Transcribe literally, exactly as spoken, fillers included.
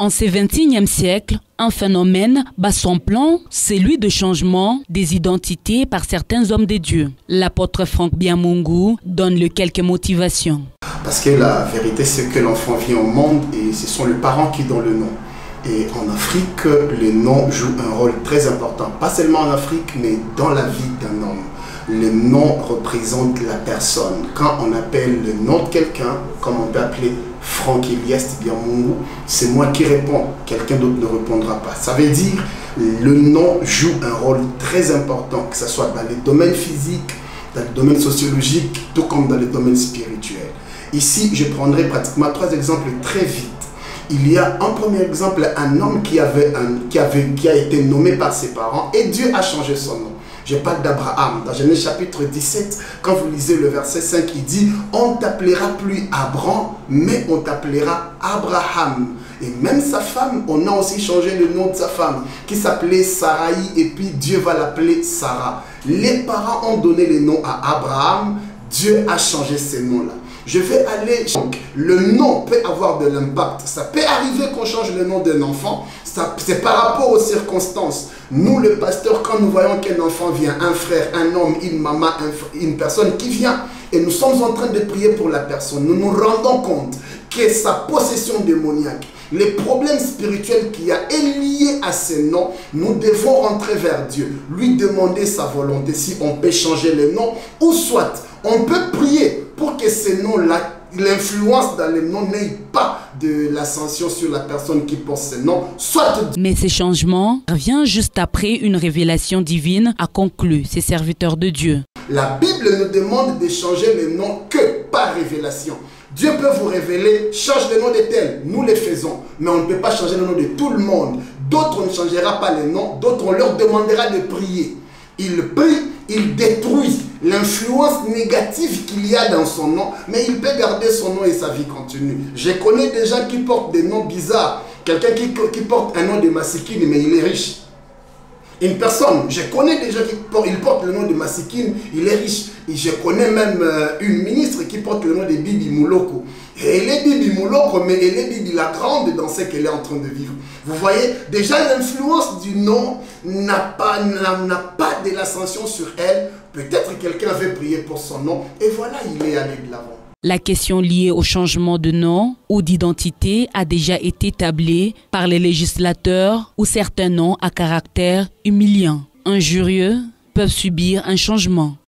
En ce vingt et unième siècle, un phénomène bat son plan, celui de changement des identités par certains hommes de Dieu. L'apôtre Franck Biamungu donne le quelques motivations. Parce que la vérité, c'est que l'enfant vient au monde et ce sont les parents qui donnent le nom. Et en Afrique, le nom joue un rôle très important. Pas seulement en Afrique, mais dans la vie d'un homme. Le nom représente la personne. Quand on appelle le nom de quelqu'un, comme on peut appeler Franck Elias Biamungu, c'est moi qui réponds. Quelqu'un d'autre ne répondra pas. Ça veut dire le nom joue un rôle très important, que ce soit dans les domaines physiques, dans les domaines sociologiques, tout comme dans les domaines spirituels. Ici, je prendrai pratiquement trois exemples très vite. Il y a un premier exemple, un homme qui, avait un, qui, avait, qui a été nommé par ses parents et Dieu a changé son nom. Je parle d'Abraham. Dans Genèse chapitre dix-sept, quand vous lisez le verset cinq, il dit « On t'appellera plus Abraham, mais on t'appellera Abraham ». Et même sa femme, on a aussi changé le nom de sa femme, qui s'appelait Sarai, et puis Dieu va l'appeler Sarah. Les parents ont donné les noms à Abraham, Dieu a changé ces noms-là. Je vais aller, donc le nom peut avoir de l'impact. Ça peut arriver qu'on change le nom d'un enfant, c'est par rapport aux circonstances. Nous, le pasteur, quand nous voyons qu'un enfant vient, un frère, un homme, une maman, un, une personne qui vient, et nous sommes en train de prier pour la personne, nous nous rendons compte que sa possession démoniaque, les problèmes spirituels qu'il y a est lié à ces noms, nous devons rentrer vers Dieu, lui demander sa volonté, si on peut changer les noms, ou soit on peut prier pour que ces noms-là, l'influence dans les noms n'ait pas de l'ascension sur la personne qui porte ces noms, soit... Mais ces changements reviennent juste après une révélation divine, a conclu ces serviteurs de Dieu. La Bible nous demande de changer les noms que par révélation. Dieu peut vous révéler, change le nom de tel, nous les faisons, mais on ne peut pas changer le nom de tout le monde. D'autres, on ne changera pas les noms, d'autres, on leur demandera de prier. Il prie, il détruit l'influence négative qu'il y a dans son nom, mais il peut garder son nom et sa vie continue. Je connais des gens qui portent des noms bizarres. Quelqu'un qui, qui porte un nom de Masikine, mais il est riche. Une personne, je connais des gens qui portent, il porte le nom de Masikine, il est riche. Et je connais même euh, une ministre qui porte le nom de Bibi Mouloko. Et elle est Bibi Mouloko, mais elle est Bibi la grande dans ce qu'elle est en train de vivre. Vous voyez, déjà l'influence du nom n'a pas, n'a pas de l'ascension sur elle. Peut-être quelqu'un veut prier pour son nom, et voilà, il est allé de l'avant. La question liée au changement de nom ou d'identité a déjà été tablée par les législateurs où certains noms à caractère humiliant, injurieux, peuvent subir un changement.